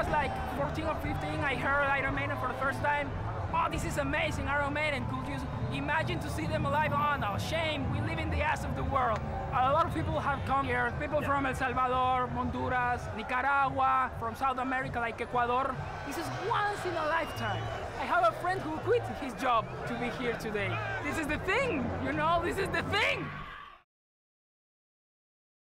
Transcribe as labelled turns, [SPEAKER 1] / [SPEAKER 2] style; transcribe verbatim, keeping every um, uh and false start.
[SPEAKER 1] was like fourteen or fifteen, I heard Iron Maiden for the first time. Oh, this is amazing, Iron Maiden. Could you imagine to see them alive? Oh no, shame, we live in the ass of the world. A lot of people have come here, people yeah. from El Salvador, Honduras, Nicaragua, from South America like Ecuador. This is once in a lifetime. I have a friend who quit his job to be here today. This is the thing, you know, this is the thing.